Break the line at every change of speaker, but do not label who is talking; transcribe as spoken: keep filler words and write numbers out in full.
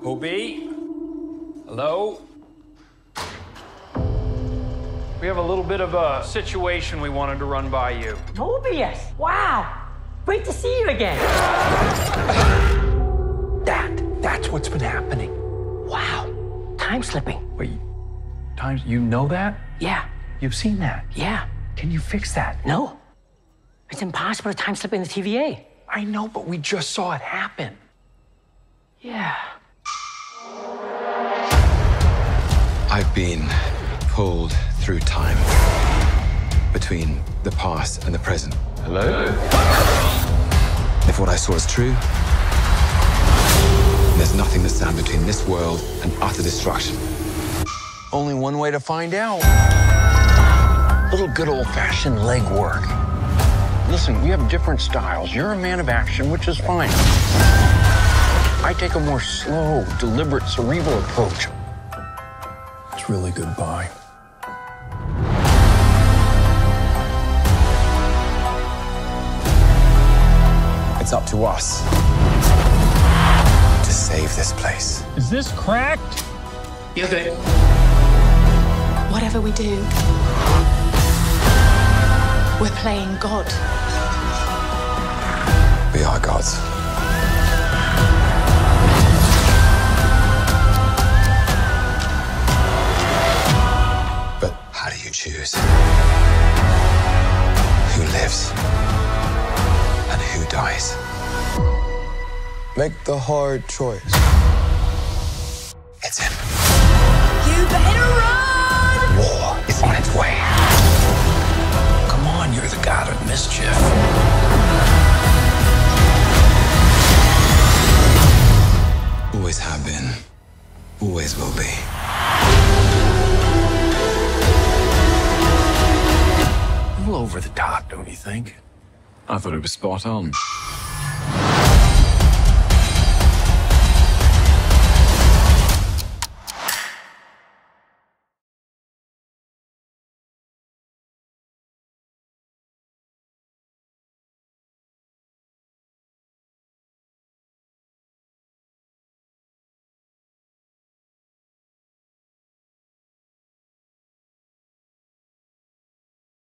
Kobe? Hello? We have a little bit of a situation we wanted to run by you.
Mobius! Wow! Great to see you again!
That, that's what's been happening.
Wow. Time slipping.
Wait, times, you know that?
Yeah.
You've seen that?
Yeah.
Can you fix that?
No. It's impossible to time slip in the T V A.
I know, but we just saw it happen.
Yeah.
I've been pulled through time between the past and the present.
Hello?
If what I saw is true, there's nothing to stand between this world and utter destruction.
Only one way to find out. Little good old-fashioned leg work. Listen, we have different styles. You're a man of action, which is fine. I take a more slow, deliberate, cerebral approach.
It's really goodbye.
It's up to us to save this place.
Is this cracked?
You okay?
Whatever we do, we're playing God.
We are gods. But how do you choose who lives and who dies?
Make the hard choice.
It's him.
You better run!
War is on its way.
Come on, you're the god of mischief.
Always have been. Always will be.
A little over the top, don't you think?
I thought it was spot on.